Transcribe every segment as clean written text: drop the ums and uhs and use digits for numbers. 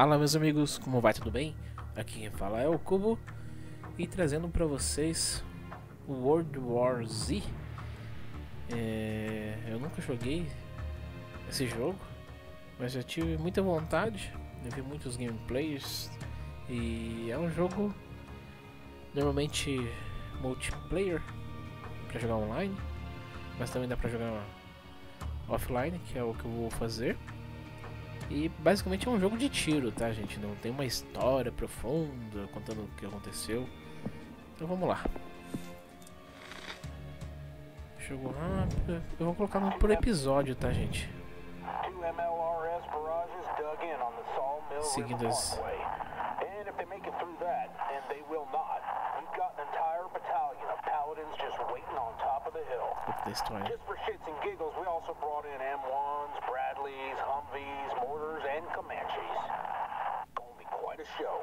Fala meus amigos, como vai? Tudo bem? Aqui quem fala é o Cubo e trazendo para vocês o World War Z. Eu nunca joguei esse jogo, mas já tive muita vontade, eu vi muitos gameplays e é um jogo normalmente multiplayer para jogar online, mas também dá para jogar offline, que é o que eu vou fazer. E basicamente é um jogo de tiro, tá, gente? Não tem uma história profunda contando o que aconteceu. Então vamos lá. Jogo rápido. Eu vou colocar por episódio, tá, gente? Seguindo as... da história. Just for shits and giggles, we also brought in M1s, Bradleys, Humvees, Mortars, and Comanches. Gonna be quite a show.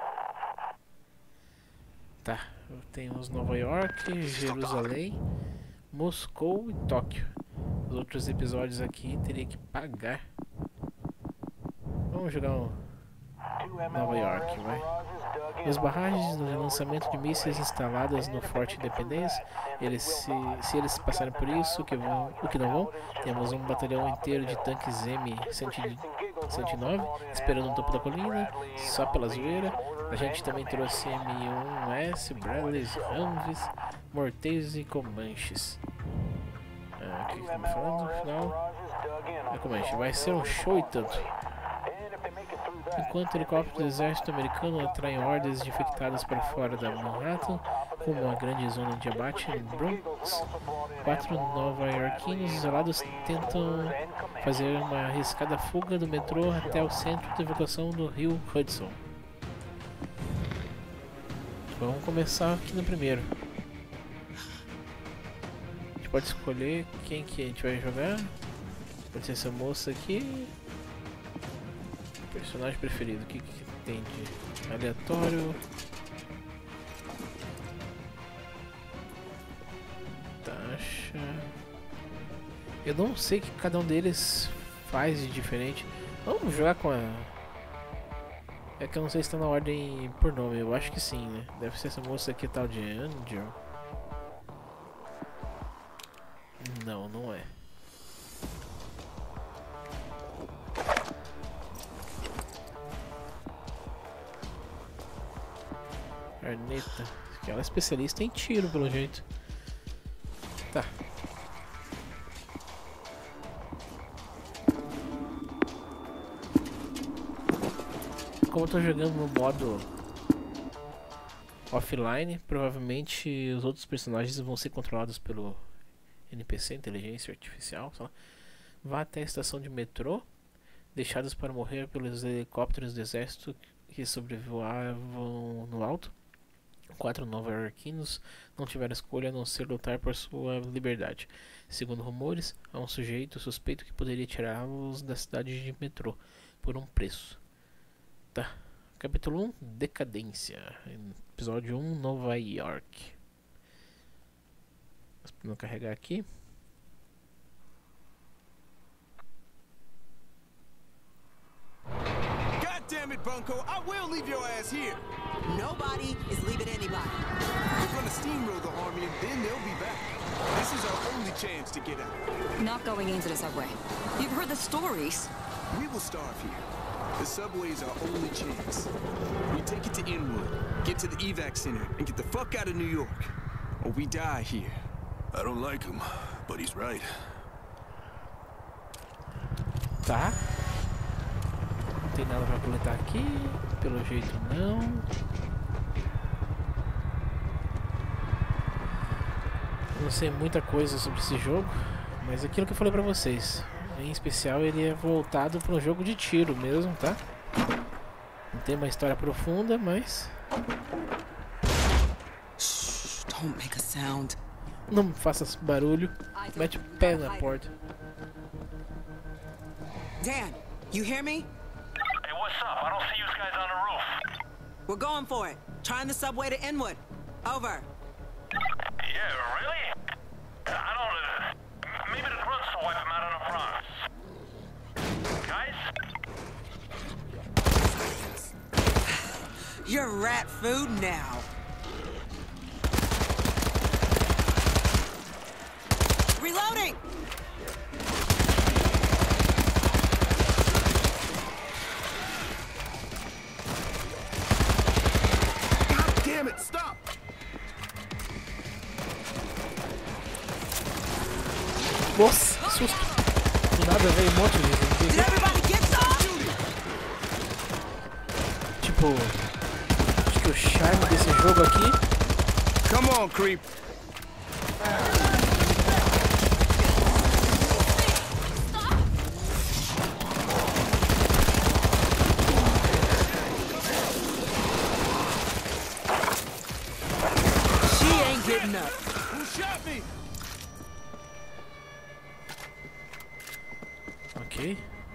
Tá, temos Nova York, Jerusalém, Moscou e Tóquio. Os outros episódios aqui teria que pagar. Vamos jogar Nova York, vai. As barragens de lançamento de mísseis instaladas no Forte Independência, se eles passarem por isso, o que não vão, temos um batalhão inteiro de tanques M109 esperando no topo da colina, só pela zoeira. A gente também trouxe M1S, Bradleys, Humvees, Morteiros e Comanches. O que estamos falando no final? Comanche, vai ser um show e tanto. Enquanto helicópteros do exército americano atraem hordas de infectados para fora da Manhattan, como uma grande zona de abate no Bronx, 4 nova-iorquinos isolados tentam fazer uma arriscada fuga do metrô até o centro de evacuação do rio Hudson. Vamos começar aqui no primeiro. A gente pode escolher quem que a gente vai jogar. Pode ser essa moça aqui. Personagem preferido, o que tem de aleatório? Taxa. Eu não sei o que cada um deles faz de diferente. Vamos jogar com a... É que eu não sei se está na ordem por nome, eu acho que sim, né? Deve ser essa moça aqui, tal de Angel. Não, não é. Arneta. Ela é especialista em tiro, pelo jeito. Tá. Como eu tô jogando no modo offline, provavelmente os outros personagens vão ser controlados pelo NPC, inteligência artificial. Sei lá. Vá até a estação de metrô, deixados para morrer pelos helicópteros do exército que sobrevoavam no alto. 4 nova-iorquinos não tiveram escolha a não ser lutar por sua liberdade. Segundo rumores, há um sujeito suspeito que poderia tirá-los da cidade de metrô por um preço. Tá. Capítulo 1, Decadência. Episódio 1, Nova York. Vamos carregar aqui. Damn it, Bunko, I will leave your ass here. Nobody is leaving anybody. We're gonna steamroll the army and then they'll be back. This is our only chance to get out. Not going into the subway. You've heard the stories. We will starve here. The subway is our only chance. We take it to Inwood, get to the evac center, and get the fuck out of New York. Or we die here. I don't like him, but he's right. Tá. Não tem nada pra coletar aqui, pelo jeito não. Eu não sei muita coisa sobre esse jogo, mas aquilo que eu falei pra vocês, em especial ele é voltado para um jogo de tiro mesmo, tá? Não tem uma história profunda, mas... Shh, don't make a sound. Não faça barulho, mete o pé na porta. Dan, you hear me? Hey, what's up? I don't see you guys on the roof. We're going for it. Trying the subway to Inwood. Over. Yeah, really? I don't... maybe the grunts will wipe them out on the Bronx. Guys? that food now. Reloading! God damn it, stop! Nossa, que susto. Do nada veio um monte de Did gente. everybody get some? Tipo, acho que o charme desse jogo aqui Come on, creep. She ain't getting up. Who shot me? Ok.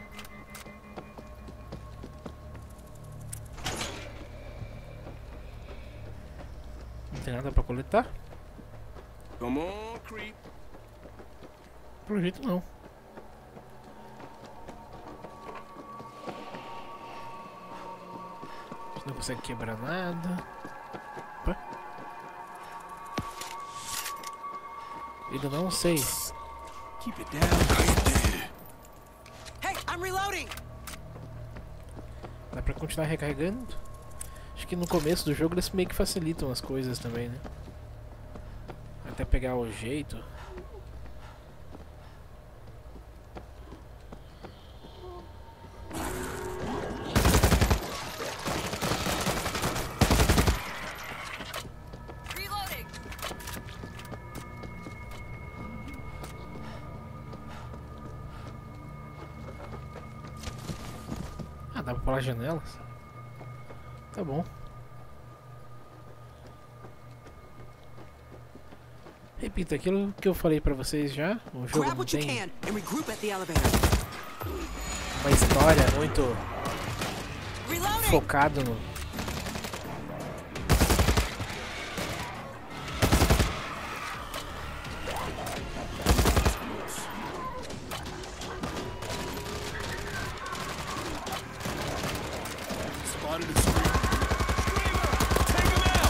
Não tem nada pra coletar? Come on, creep. Pelo jeito não. Você não consegue quebrar nada. Opa. Ainda não sei. Keep it down. Hey, I'm reloading! Dá pra continuar recarregando? Acho que no começo do jogo eles meio que facilitam as coisas também, né? Até pegar o jeito. Reloading! Ah, dá pra pular janelas? Tá bom. Repito aquilo que eu falei pra vocês já. O jogo Grab não what you tem can and regroup at the elevator. uma história muito Reloading! focado no... Spotted a screamer. Take him out!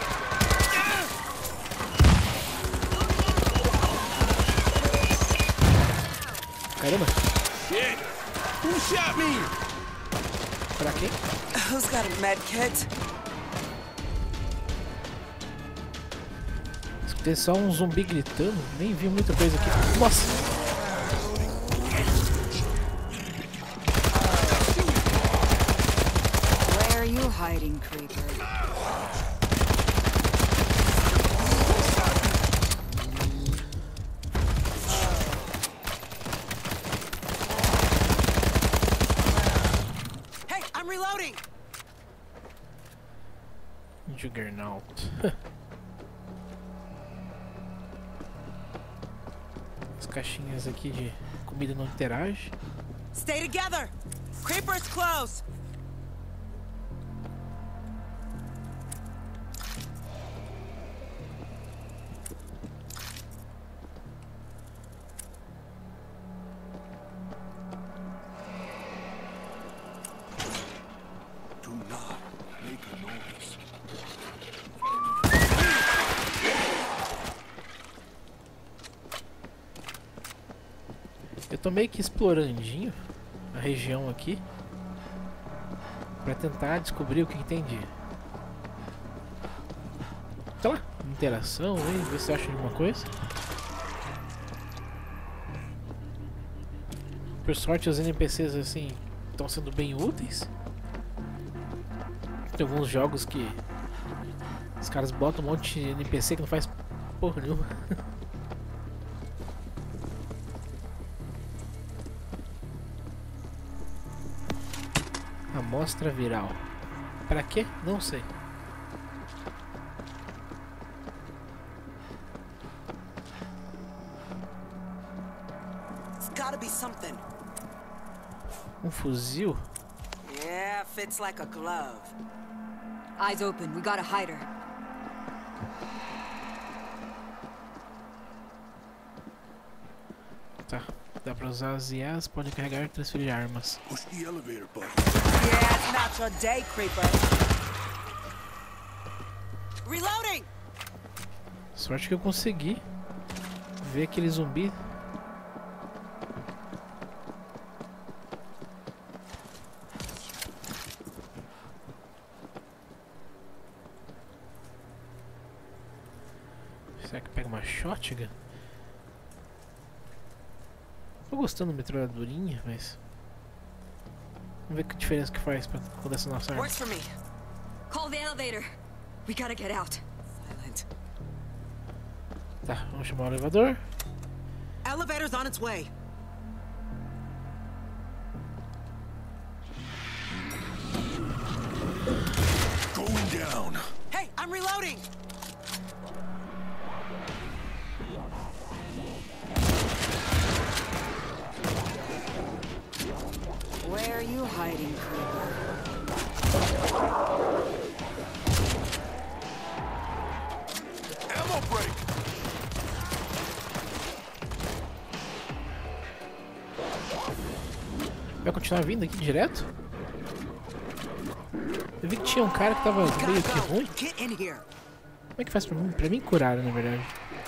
Caramba, Shit! Who shot me? pra quê? Who's got a med kit? Escutei só um zumbi gritando, nem vi muita coisa aqui. Nossa! Where are you hiding, creeper? Hey, I'm reloading! Juggernaut. As caixinhas aqui de comida não interage. Stay together! Creeper's close! Do not make a noise. Eu tô meio que explorandinho a região aqui pra tentar descobrir o que tem de, sei lá, interação, hein? Ver se eu acho alguma coisa. Por sorte os NPCs assim estão sendo bem úteis. Tem alguns jogos que os caras botam um monte de NPC que não faz porra nenhuma. Amostra viral. Pra quê? Não sei. It's gotta be something. Um fuzil? Yeah, fits like a glove. Eyes open, we got a hider. Tá. Dá pra usar as IAs, pode carregar e transferir armas. Push the elevator button. Yeah, it's not your day, Creeper. Sorte que eu consegui ver aquele zumbi. Será que pega uma shotgun? Tô gostando do metralhadorinha, mas... Vamos ver que diferença que faz pra quando essa nossa arma. Works for me. Call the elevator. We gotta get out. Silent. Tá, vamos chamar o elevador. Elevator's on its way. Going down. Hey, I'm reloading. Where are you hiding, creeper? Ammo break. Vai continuar vindo aqui direto? Eu vi que tinha um cara que tava meio que ruim. Get in here. Como é que faz pra mim? Pra mim curar, na verdade.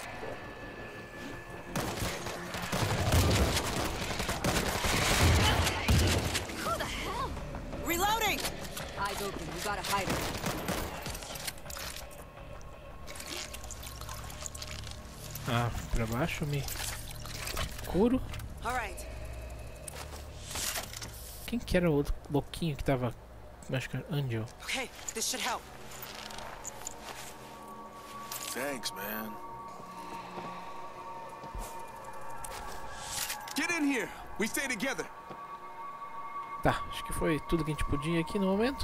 Reloading. Eyes open. We gotta hide her. Ah, pra baixo eu me curo. All right. Quem que era o outro louquinho que tava... Acho que era Angel. Okay, this should help. Thanks, man. Get in here. We stay together. Tá, acho que foi tudo que a gente podia aqui no momento.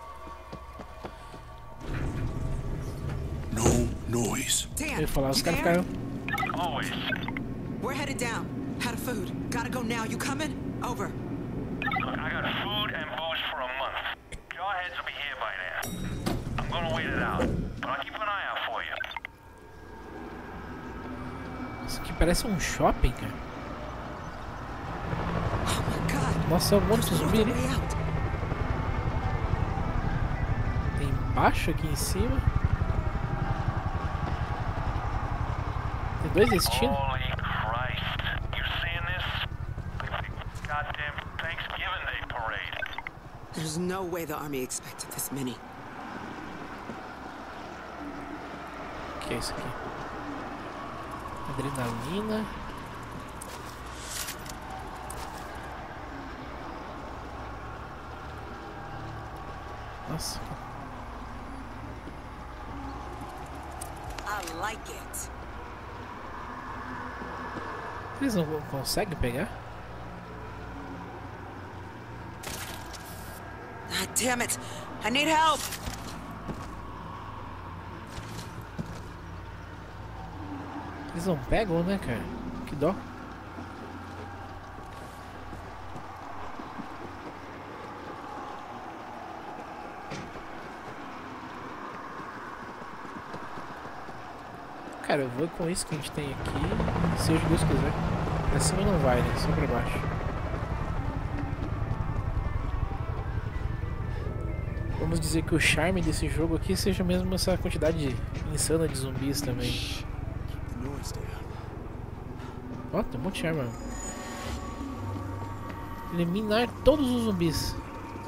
No noise. Eu Dan, ia falar, os you caras there? ficaram... Always. We're headed down. Out of food. Gotta go now. You coming? Over. Look, I got food and booze for a month. Jawheads will be here by now. I'm gonna wait it out, but I'll keep an eye out for you. Isso aqui parece um shopping, cara. Oh my God. Nossa, é um monte de zumbi ali. Way out. Tem embaixo aqui em cima. Tem dois destinos. Holy Christ. You seeing this? Like the goddamn Thanksgiving Day parade. There's no way the army expected this many. O que é isso aqui? Adrenalina. Nossa. I like it. Eles não conseguem pegar? Ah, damn it. I need help. Eles não pegam, né, cara? Que dó. Cara, eu vou com isso que a gente tem aqui, seja Deus quiser. Pra cima não vai, né? Só pra baixo. Vamos dizer que o charme desse jogo aqui seja mesmo essa quantidade insana de zumbis também. Keep the noise down. Ó, tem um monte de arma. Eliminar todos os zumbis.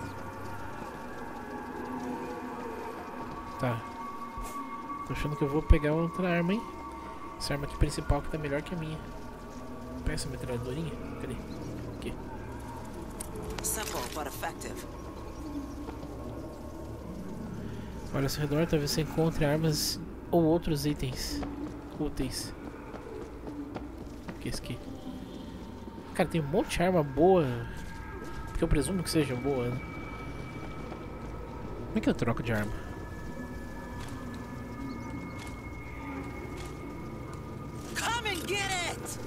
Tá. Tô achando que eu vou pegar outra arma, hein? Essa arma aqui principal que tá melhor que a minha. Pega essa metralhadorinha. Cadê? Aqui. Simple but effective. Olha ao seu redor, talvez você encontre armas ou outros itens úteis. O que é isso aqui? Cara, tem um monte de arma boa. Que eu presumo que seja boa, né? Como é que eu troco de arma? Come and get it!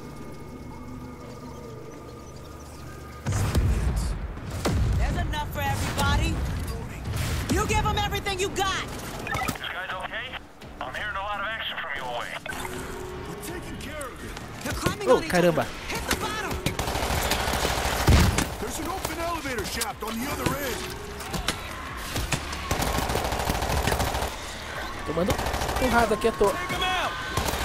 There's enough for everybody. You give them everything you got. You guys okay? I'm hearing a lot of action from your way. We're taking care of it. They're climbing Oh, on each caramba. other. Hit the bottom. There's an open elevator shaft on the other end. Tomando porrada aqui à toa. Take him out.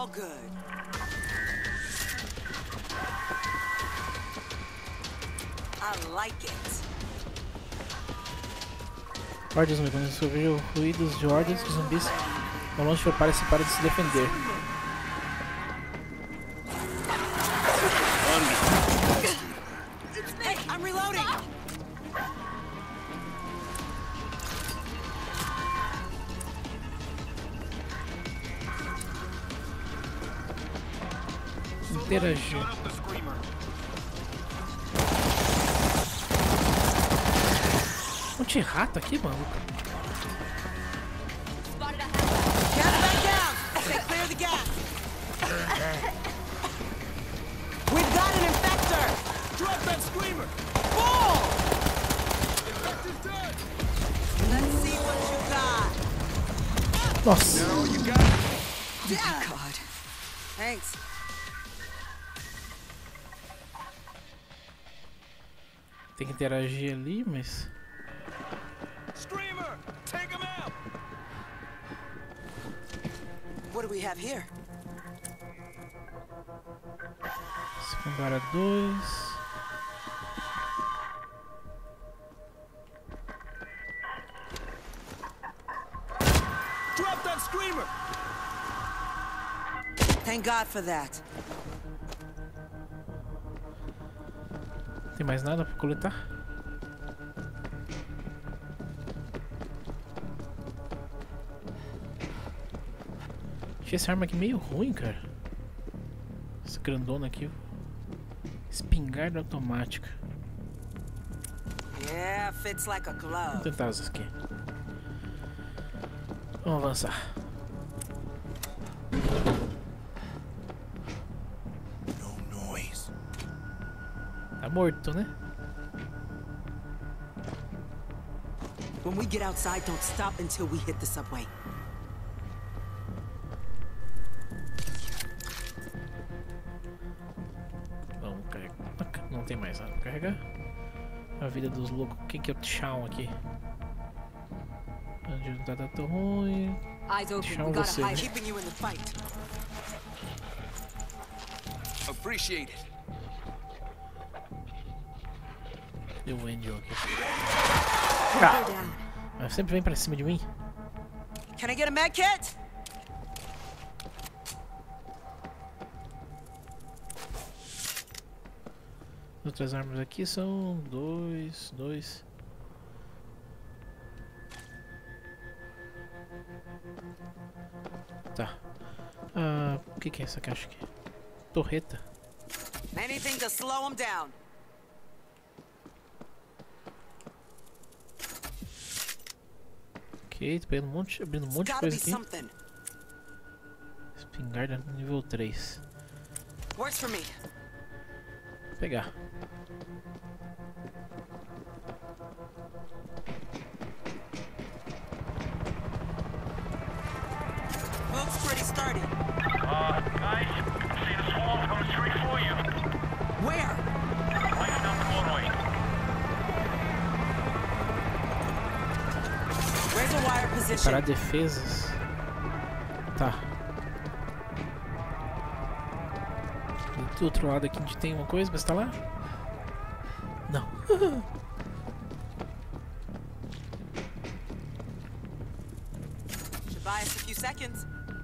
Real good. I like it. Hordas zumbi. Quando você ouvir ruídos de hordas de zumbis ao longe, prepare-se para de se defender. Hey, I'm reloading. Interagir. Um T-rato aqui, mano. Spotted a Gas back down. Stay clear of the gas. We've got an infector. Drop that screamer! Bull! Infector's dead! Let's see what you got. Nossa. Now you got it. Oh my God. Thanks. Tem que interagir ali, mas... Screamer! Take him out! What do we have here? Secundária 2. Drop that screamer! Thank God for that. Tem mais nada pra coletar? Achei essa arma aqui meio ruim, cara. Essa grandona aqui. Espingarda automática. Yeah, fits like a Vamos glove. tentar essas aqui. Vamos avançar. No noise. Tá morto, né? When we get outside, don't stop until we hit the subway. Vamos carregar. Não tem mais nada pra carregar. A vida dos loucos. Quem que é o Tchau aqui? Não tá tão ruim. Eyes open. Tchau We gotta você. hide. Keeping you in the fight. Appreciate it. Deu o Angel aqui. Go down. Mas sempre vem pra cima de mim. Can I get a med kit? Outras armas aqui são dois. Tá. O que é essa caixa aqui? Torreta. Anything to slow him down. Ok, tô pegando abrindo um monte de Gotta coisa be aqui. something. Espingarda nível 3. Works for me. Vou pegar. Looks pretty sturdy. Guys, see the swarm coming straight for you. Where? Right down the motorway. Where's the wire position? Parar defesas. Tá. Do outro lado aqui a gente tem uma coisa pra instalar? Não. Should buy us a few seconds.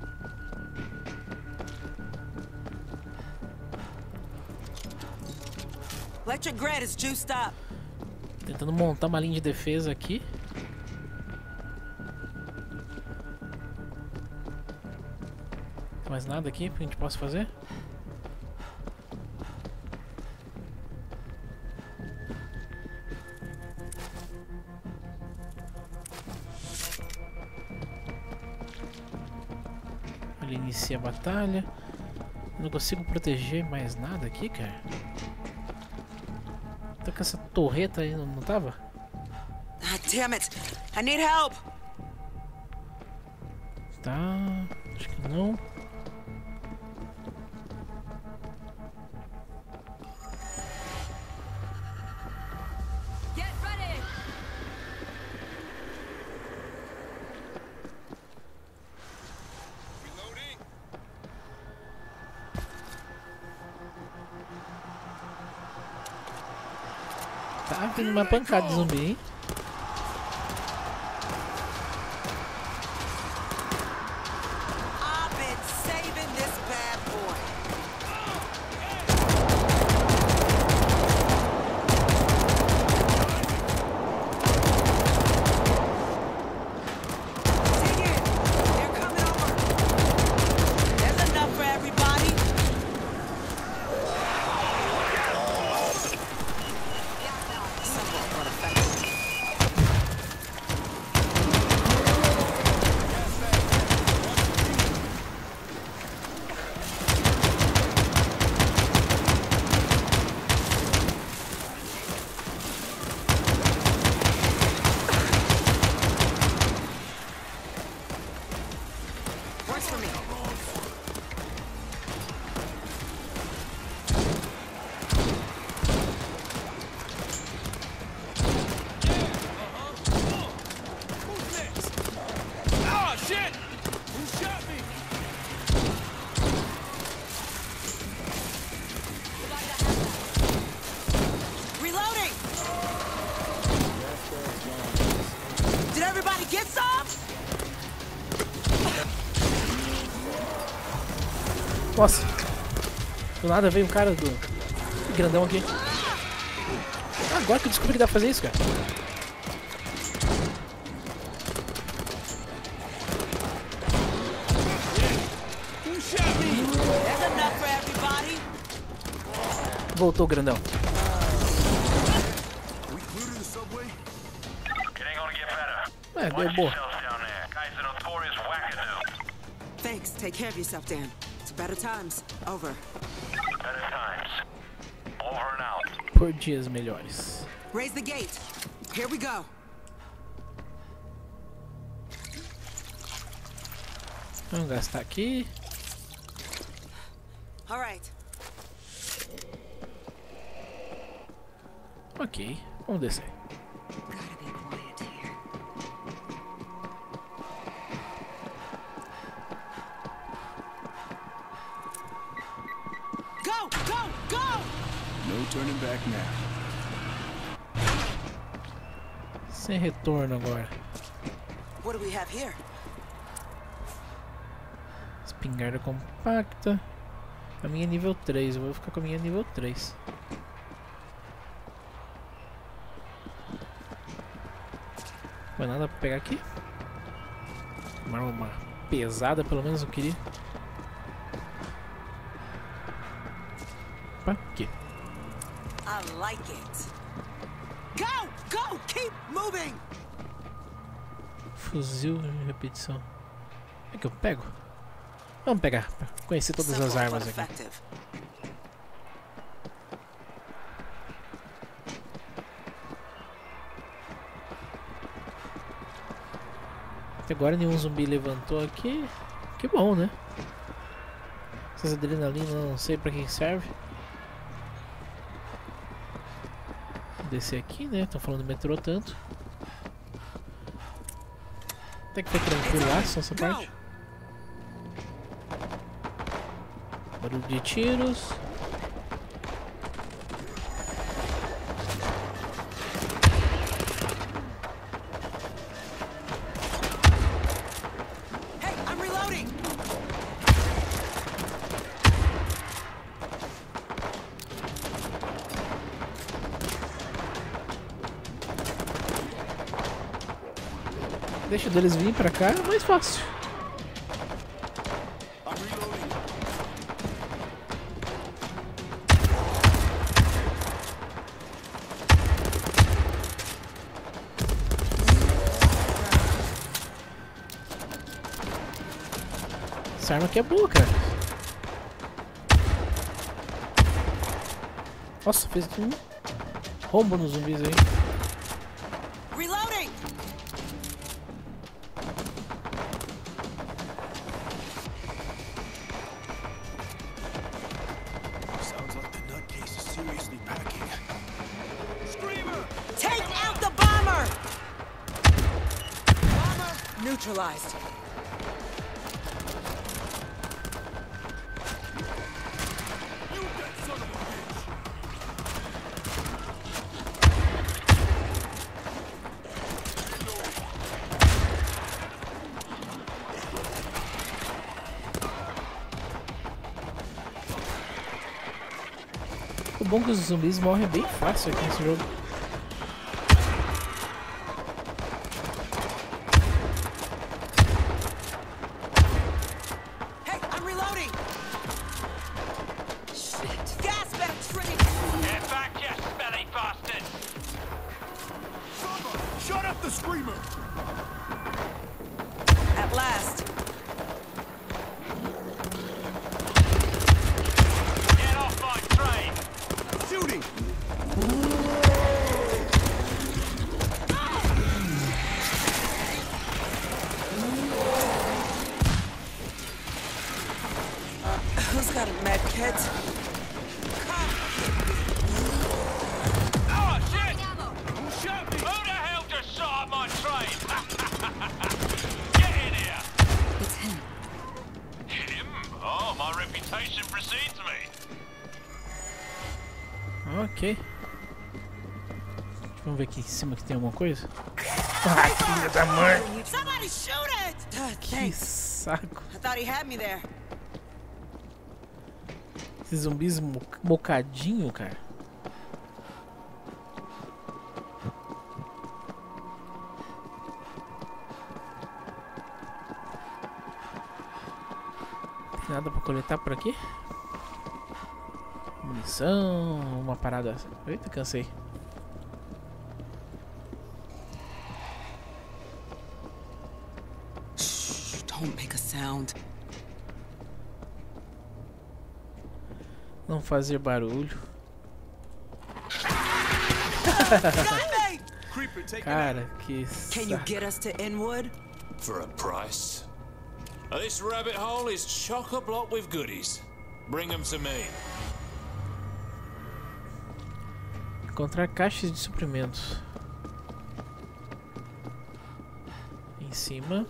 Electric grid is juiced up. Tentando montar uma linha de defesa aqui. Tem mais nada aqui que a gente possa fazer? Ele inicia a batalha. Não consigo proteger mais nada aqui, cara. Tá com essa torreta aí, não tava? Ah, damn it. I need help. Tá. Acho que não. Get ready. Reloading. Tá vindo uma pancada de zumbi, hein? I've been saving this bad boy. Dig in. They're coming over. There's enough for everybody. Somewhat more effective. Works for me. Who's next? Ah, shit! Who shot me? Reloading! Did everybody get some? Nossa! Do nada veio um cara do grandão aqui. Agora que eu descobri que dá pra fazer isso, cara. Who shot me? There's enough for everybody. Voltou o grandão. We clear to the subway? It ain't gonna get better. É, deu Watch boa. yourselves down there. Guy's a notorious wackadoo. Thanks. Take care of yourself, Dan. It's better times. Over. Better times. Over and out. Por dias melhores. Raise the gate. Here we go. Vamos gastar aqui. All right. Ok, vamos descer. Gotta be quiet here. Go! Go! Go! No turning back now. Sem retorno agora. What do we have here? Espingarda compacta. A minha é nível 3, eu vou ficar com a minha nível 3. Não vai nada pra pegar aqui. Uma arma pesada, pelo menos eu queria. Opa, aqui. I like it. Go! Go! Keep moving! Fuzil de repetição. É que eu pego? Vamos pegar, pra conhecer todas as Simple, armas but aqui. effective. Até agora nenhum zumbi levantou aqui. Que bom, né? Essas adrenalinas não sei pra quem serve. Vou descer aqui, né? Estão falando do metrô tanto. Até que foi tranquilo lá, só essa parte. Barulho de tiros. Hey, I'm reloading! Deixa deles vir pra cá, é mais fácil. I'm reloading. Essa arma aqui é boa, cara. Nossa, fez um rombo nos zumbis aí. Reloading! Sounds like the nutcase is seriously packing. Screamer! Take out the bomber! Bomber neutralized. You that son of a bitch! O bom é que os zumbis morrem bem fácil aqui nesse jogo. Hey, I'm reloading. Shit. Gas battery. Get back, you smelly bastard! Shut up the screamer! At last. Get off my train! Shooting! Who's got a med kit? Oh, shit! Who shot me? Who the hell just shot at my train? Get in here! It's him. Him? Oh, my reputation precedes me. Ok. Vamos ver aqui em cima que tem alguma coisa. Ah, filha da mãe! Somebody shoot it! Que Thanks. saco. I thought he had me there. Esses zumbis mocadinho, cara. Tem nada pra coletar por aqui? Munição, uma parada. Eita, cansei. Shh, don't make a sound. Não fazer barulho. Got me! Creeper, take it out. Cara, que Can you saco. get us to Inwood? For a price. This rabbit hole is chock-a-block with goodies. Bring them to me. Encontrar caixas de suprimentos. Em cima.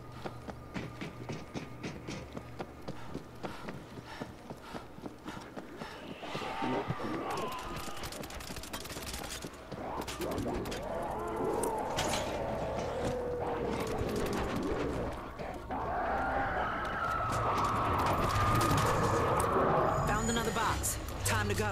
Found another box. Time to go.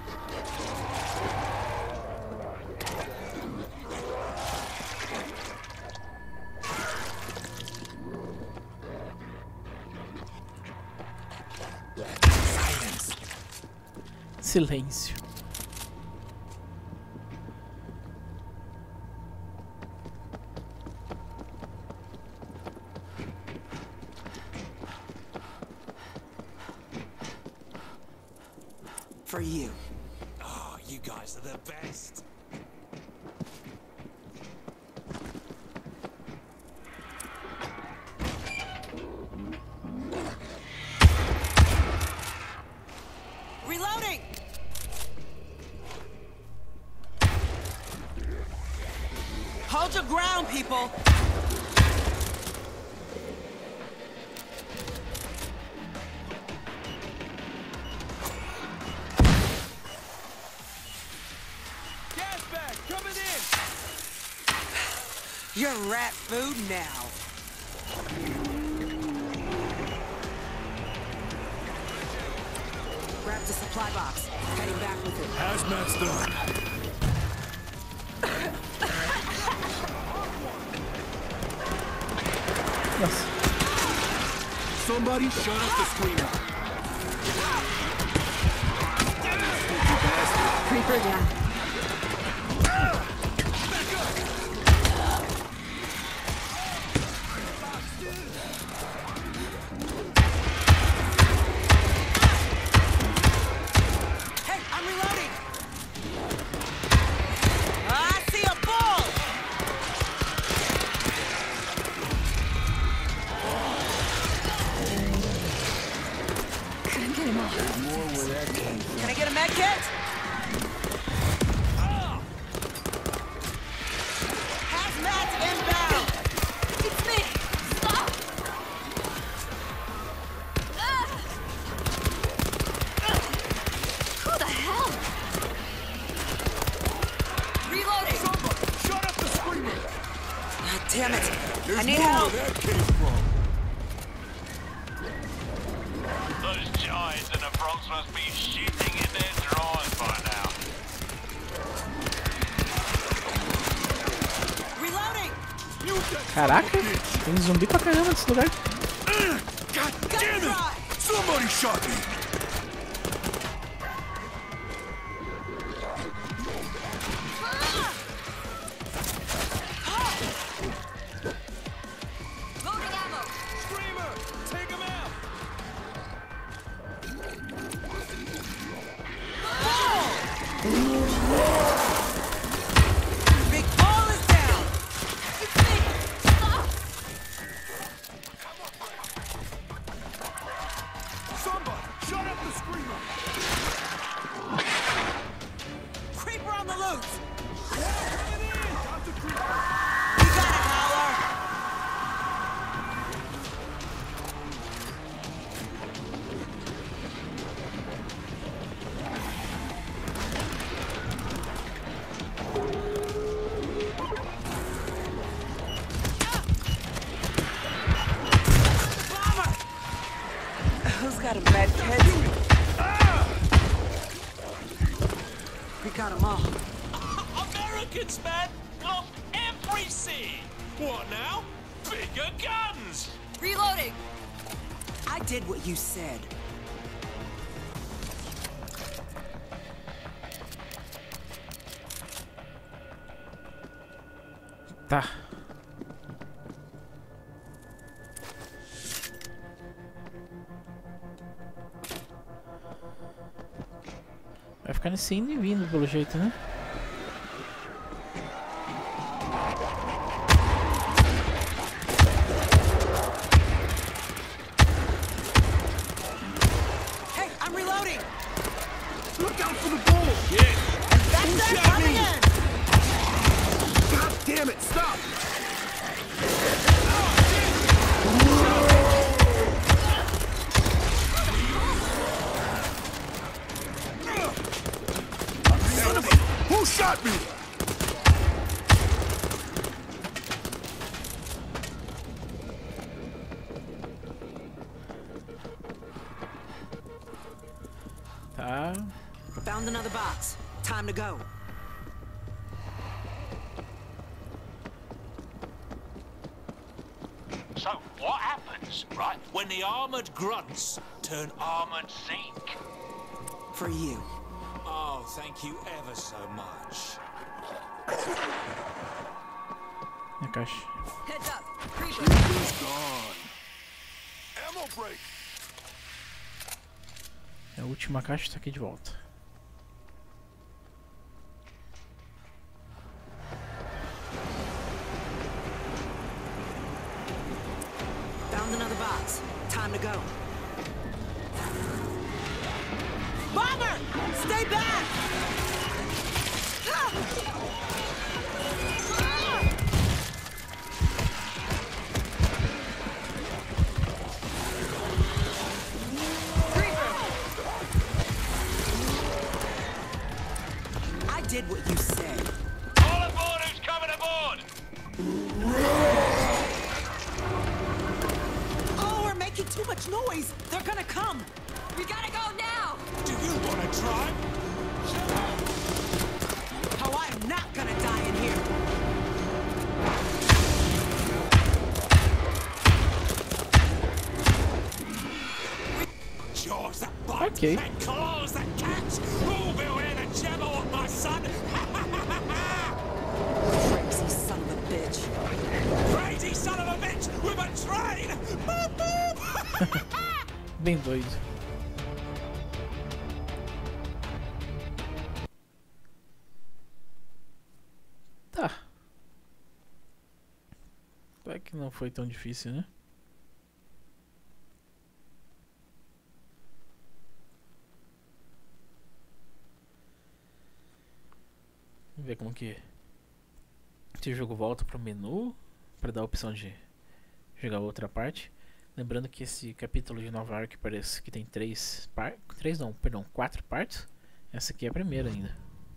Silêncio. For you. Oh, you guys are the best. Reloading! Hold your ground, people! Gas bag coming in! You're rat food now. Grab the supply box. Heading back with it. Hazmat's done. Nossa. Somebody shut up the screamer. Creeper down. Hey, I'm reloading! I see a bull! Couldn't get him off. Can I get a med kit? Hazmat inbound! It's me! Stop! Who the hell? Reloading! Shut up the screamer! God damn it! There's I need more help! where that came from. Those giants in the Bronx must be shitting in their drawers. times by now. Reloading! Caraca, tem zumbi pra caramba nesse lugar. God damn it! Try! Somebody shot me! Loading ammo. Screamer! Take him out! Big ball is down! It's me. Stop. Somebody! Shut up the screamer! Creeper on the loose! Coming in! Got the creeper! You got it, Howler! Bomber! Who's got a med kit? We got them all. Americans, man! Lost everything! What now? Bigger guns! Reloading. I did what you said. Tá. Vai ficar nesse indo e vindo pelo jeito, né? Hey, I'm reloading! Look out for the bull! Yeah! That's Who them shot coming me? in! God damn it! Stop! Son of a... Who shot me? Tá. Found another box. Time to go. So, what happens, right, when the armored grunts turn armored Zeke? For you. Oh, thank you ever so much. Na caixa. Heads up. Creeper. He's gone. Ammo break. A última caixa tá aqui de volta. Found another box. Time to go. Bomber! Stay back! I did what you said. All aboard who's coming aboard! Oh, we're making too much noise. They're gonna come. We gotta go now. Do you want to try? Oh, I am not gonna die in here. Jaws that bite, Okay. and claws that catch! All built in a gem on my son! Crazy son of a bitch. Crazy son of a bitch with a train! Boop, boop. Bem doido. Tá. Até que não foi tão difícil, né? Vamos ver como que esse jogo volta pro menu para dar a opção de jogar outra parte. Lembrando que esse capítulo de Nova York parece que tem quatro partes. Essa aqui é a primeira ainda.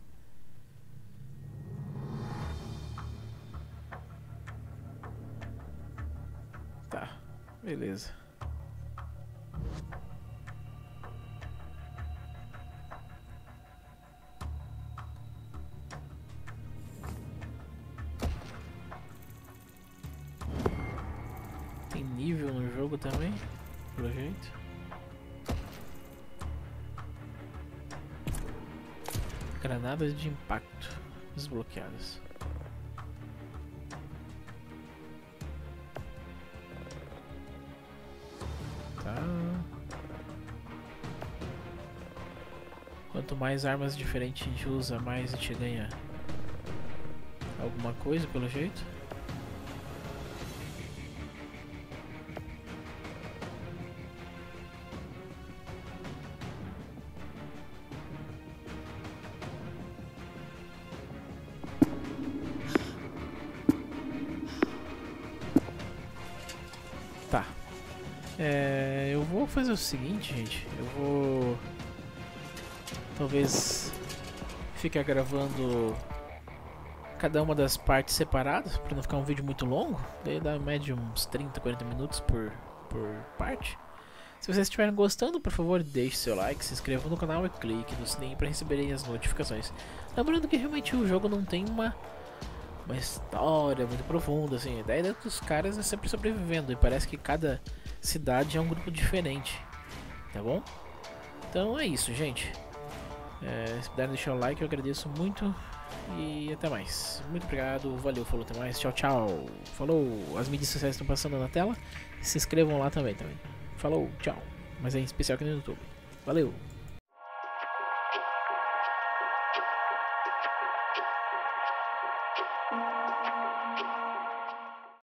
Tá, beleza. fogo também, pelo jeito. Granadas de impacto desbloqueadas. Tá. Quanto mais armas diferentes a gente usa, mais a gente ganha alguma coisa, pelo jeito. Tá. Eu vou fazer o seguinte, gente. Eu vou talvez ficar gravando cada uma das partes separadas para não ficar um vídeo muito longo. Daí dá em média uns 30, 40 minutos por parte. Se vocês estiverem gostando, por favor, deixe seu like, se inscreva no canal e clique no sininho para receberem as notificações. Lembrando que realmente o jogo não tem uma história muito profunda, assim. A ideia dos caras é sempre sobrevivendo e parece que cada cidade é um grupo diferente, tá bom? Então é isso, gente. Se puderem deixar o like, eu agradeço muito. E até mais. Muito obrigado, valeu, falou, até mais. Tchau, tchau. Falou. As mídias sociais estão passando na tela. Se inscrevam lá também. Falou, tchau. Mas é em especial aqui no YouTube. Valeu.